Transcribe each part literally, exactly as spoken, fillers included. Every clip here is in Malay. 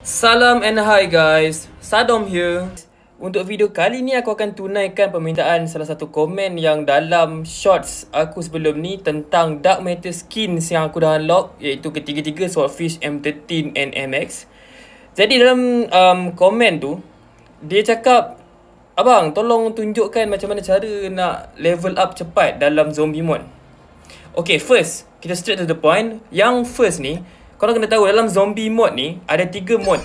Salam and hi guys, Sadom here. Untuk video kali ni aku akan tunaikan permintaan salah satu komen yang dalam shorts aku sebelum ni tentang Dark Matter skins yang aku dah unlock, iaitu ketiga-tiga Swordfish M thirteen and M X. Jadi dalam um, komen tu dia cakap, abang tolong tunjukkan macam mana cara nak level up cepat dalam zombie mode. Okay, first kita straight to the point. Yang first ni, korang kena tahu dalam zombie mode ni ada tiga mode.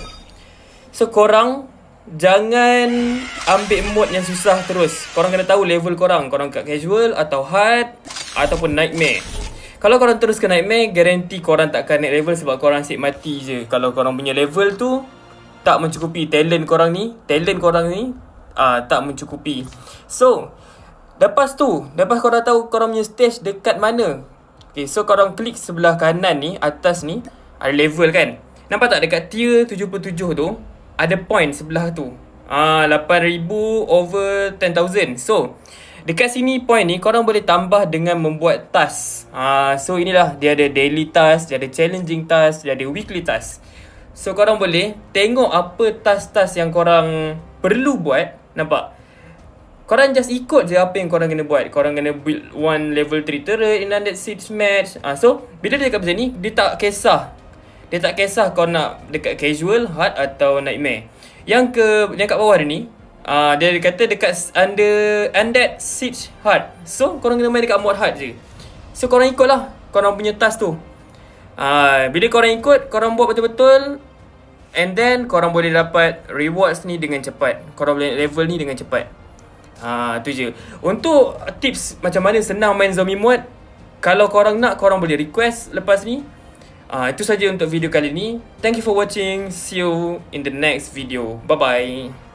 So korang jangan ambil mode yang susah terus. Korang kena tahu level korang. Korang kat casual atau hard ataupun nightmare. Kalau korang terus ke nightmare, guarantee korang takkan naik level sebab korang asyik mati je. Kalau korang punya level tu tak mencukupi talent korang ni, talent korang ni uh, tak mencukupi. So lepas tu, lepas korang tahu korang punya stage dekat mana, okay, so korang klik sebelah kanan ni, atas ni ada level kan. Nampak tak dekat tier tujuh puluh tujuh tu ada point sebelah tu, ah, lapan ribu over ten thousand. So dekat sini point ni korang boleh tambah dengan membuat task. ah, So inilah, dia ada daily task, dia ada challenging task, dia ada weekly task. So korang boleh tengok apa task-task yang korang perlu buat. Nampak? Korang just ikut je apa yang korang kena buat. Korang kena build one level three turret in undead siege match. ah, So bila dia dekat macam ni, dia tak kisah. Dia tak kisah kau nak dekat casual, hard atau nightmare. Yang ke yang kat bawah dia ni, uh, dia kata dekat under undead siege hard. So korang kena main dekat mod hard je. So korang ikut lah korang punya task tu. uh, Bila korang ikut, korang buat betul-betul, and then korang boleh dapat rewards ni dengan cepat. Korang boleh level ni dengan cepat. Ah, tu je. Untuk tips macam mana senang main zombie mode, kalau korang nak, korang boleh request lepas ni. Ah, itu saja untuk video kali ni. Thank you for watching. See you in the next video. Bye bye.